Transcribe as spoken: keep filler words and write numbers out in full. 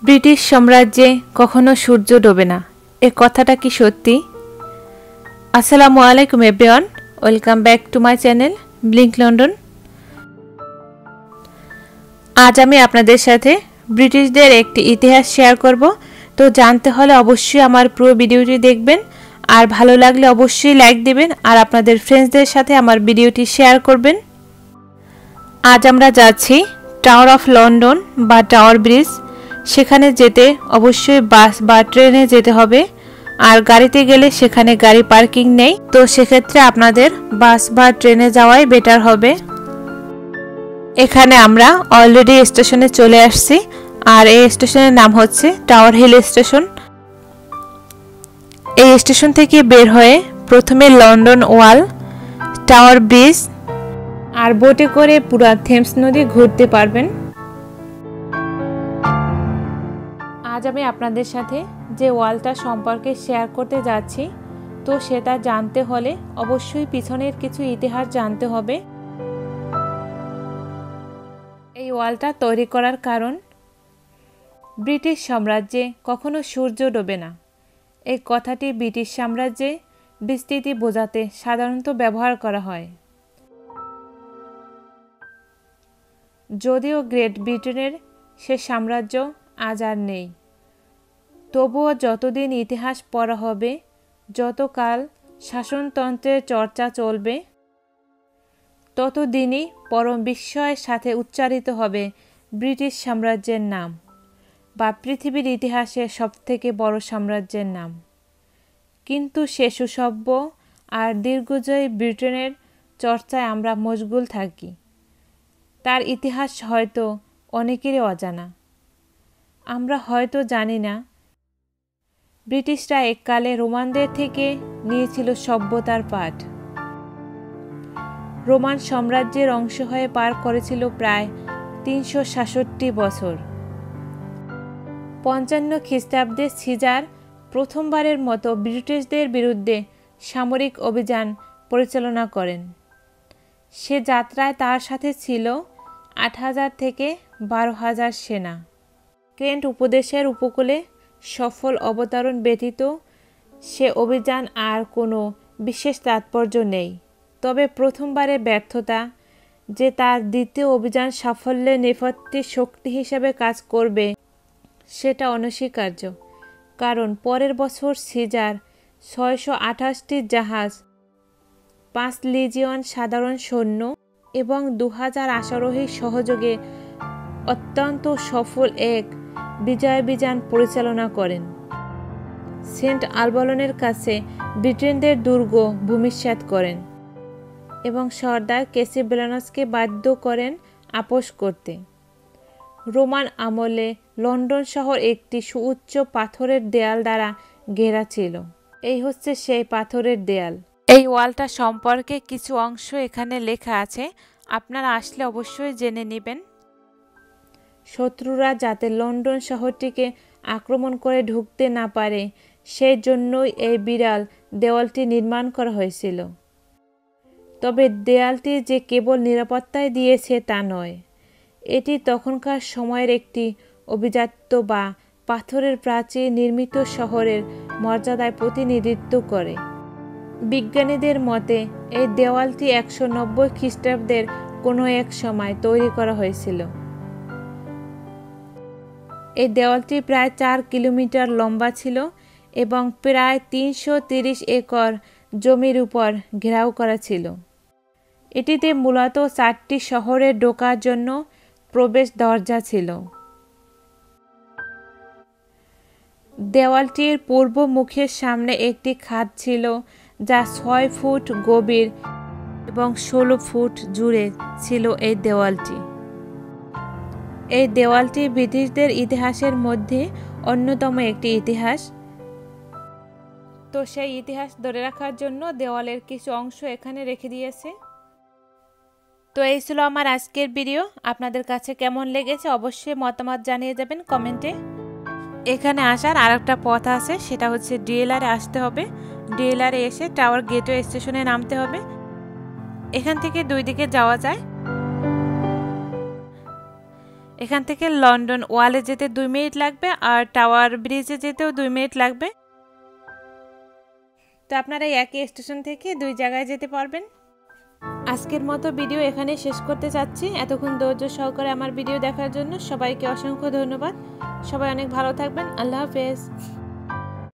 British সাম্রাজ্যে কখনো সূর্য ডোবে না, এই কথাটা কি সত্যি? আসসালামু আলাইকুম everyone, welcome back to my channel blink London. আজ আমি আপনাদের সাথে ব্রিটিশদের একটি ইতিহাস শেয়ার করব। তো জানতে হলে অবশ্যই আমার পুরো ভিডিওটি দেখবেন, আর ভালো লাগলে অবশ্যই লাইক দিবেন, আর আপনাদের ফ্রেন্ডসদের সাথে আমার ভিডিওটি শেয়ার করবেন। আজ আমরা যাচ্ছি টাওয়ার অফ লন্ডন বা টাওয়ার ব্রিজ। সেখানে যেতে অবশ্যই বাস বা ট্রেনে যেতে হবে, আর গাড়িতে গেলে সেখানে গাড়ি পার্কিং নেই, তো সেক্ষেত্রে আপনাদের বাস বা ট্রেনে যাওয়াই বেটার হবে। এখানে আমরা অলরেডি স্টেশনে চলে আসছি, আর এই স্টেশনের নাম হচ্ছে টাওয়ার হিল স্টেশন। এই স্টেশন থেকে বের হয়ে প্রথমে লন্ডন ওয়াল, টাওয়ার ব্রিজ আর বোটে করে পুরো থেমস নদী ঘুরতে পারবেন। আজ আমি আপনাদের সাথে যে ওয়ালটা সম্পর্কে শেয়ার করতে যাচ্ছি, তো সেটা জানতে হলে অবশ্যই পিছনের কিছু ইতিহাস জানতে হবে। এই ওয়ালটা তৈরি করার কারণ, ব্রিটিশ সাম্রাজ্যে কখনো সূর্য ডোবে না এই কথাটি ব্রিটিশ সাম্রাজ্যে বিস্তৃতি বোঝাতে সাধারণত ব্যবহার করা হয়। যদিও গ্রেট ব্রিটেনের সে সাম্রাজ্য আজ আর নেই, তবুও যতদিন ইতিহাস পড়া হবে, যতকাল শাসনতন্ত্রের চর্চা চলবে, ততদিনই পরম বিস্ময়ের সাথে উচ্চারিত হবে ব্রিটিশ সাম্রাজ্যের নাম, বা পৃথিবীর ইতিহাসের সবথেকে বড় সাম্রাজ্যের নাম। কিন্তু সে সুসভ্য আর দীর্ঘজয়ী ব্রিটেনের চর্চায় আমরা মশগুল থাকি। তার ইতিহাস হয়তো অনেকেরই অজানা। আমরা হয়তো জানি না ব্রিটিশরা এককালে রোমানদের থেকে নিয়েছিল সভ্যতার পাঠ। রোমান সাম্রাজ্যের অংশ হয়ে পার করেছিল প্রায় তিনশো সাতষট্টি বছর। পঞ্চান্ন খ্রিস্টাব্দে সিজার প্রথমবারের মতো ব্রিটিশদের বিরুদ্ধে সামরিক অভিযান পরিচালনা করেন। সে যাত্রায় তার সাথে ছিল আট হাজার থেকে বারো হাজার সেনা। কেন্ট উপদেশের উপকূলে সফল অবতরণ ব্যতীত সে অভিযান আর কোনো বিশেষ তাৎপর্য নেই। তবে প্রথমবারের ব্যর্থতা যে তার দ্বিতীয় অভিযান সাফল্যের নেপথ্যে শক্তি হিসেবে কাজ করবে, সেটা অনস্বীকার্য। কারণ পরের বছর সিজার ছয়শো আঠাশটি জাহাজ, পাঁচ লিজিয়ন সাধারণ সৈন্য এবং দু হাজার আশারোহীর সহযোগে অত্যন্ত সফল এক বিজয়াভিযান পরিচালনা করেন। সেন্ট আলবলনের কাছে ব্রিটেনদের দুর্গ ভূমিসাৎ করেন এবং সর্দার ক্যাসিবেলানসকে বাধ্য করেন আপোস করতে। রোমান আমলে লন্ডন শহর একটি সুউচ্চ পাথরের দেয়াল দ্বারা ঘেরা ছিল। এই হচ্ছে সেই পাথরের দেয়াল। এই ওয়ালটা সম্পর্কে কিছু অংশ এখানে লেখা আছে, আপনারা আসলে অবশ্যই জেনে নেবেন। শত্রুরা যাতে লন্ডন শহরটিকে আক্রমণ করে ঢুকতে না পারে, সেই জন্যই এই বিরাল দেওয়ালটি নির্মাণ করা হয়েছিল। তবে দেয়ালটি যে কেবল নিরাপত্তায় দিয়েছে তা নয়, এটি তখনকার সময়ের একটি অভিজাত্য বা পাথরের প্রাচীর নির্মিত শহরের মর্যাদায় প্রতিনিধিত্ব করে। বিজ্ঞানীদের মতে এই দেওয়ালটি একশো নব্বই খ্রিস্টাব্দের কোনো এক সময় তৈরি করা হয়েছিল। এই দেওয়ালটি প্রায় চার কিলোমিটার লম্বা ছিল এবং প্রায় তিনশো তিরিশ একর জমির উপর ঘেরাও করা ছিল। এটিতে মূলত চারটি শহরে ঢোকার জন্য প্রবেশ দরজা ছিল। দেওয়ালটির পূর্ব মুখের সামনে একটি খাদ ছিল, যা ছয় ফুট গভীর এবং ষোলো ফুট জুড়ে ছিল এই দেওয়ালটি। এই দেওয়ালটি ব্রিটিশদের ইতিহাসের মধ্যে অন্যতম একটি ইতিহাস। তো সেই ইতিহাস ধরে রাখার জন্য দেওয়ালের কিছু অংশ এখানে রেখে দিয়েছে। তো এই ছিল আমার আজকের ভিডিও। আপনাদের কাছে কেমন লেগেছে অবশ্যই মতামত জানিয়ে যাবেন কমেন্টে। এখানে আসার আর একটা পথ আছে, সেটা হচ্ছে ডিএলআরে আসতে হবে। ডিএলআরে এসে টাওয়ার গেটওয়ে স্টেশনে নামতে হবে। এখান থেকে দুই দিকে যাওয়া যায়। এখান থেকে লন্ডন ওয়ালে যেতে দুই মিনিট লাগবে আর টাওয়ার ব্রিজে যেতেও দুই মিনিট লাগবে। তো আপনারা একই স্টেশন থেকে দুই জায়গায় যেতে পারবেন। আজকের মতো ভিডিও এখানে শেষ করতে চাচ্ছি। এতক্ষণ ধৈর্য সহকারে আমার ভিডিও দেখার জন্য সবাইকে অসংখ্য ধন্যবাদ। সবাই অনেক ভালো থাকবেন। আল্লাহ হাফেজ।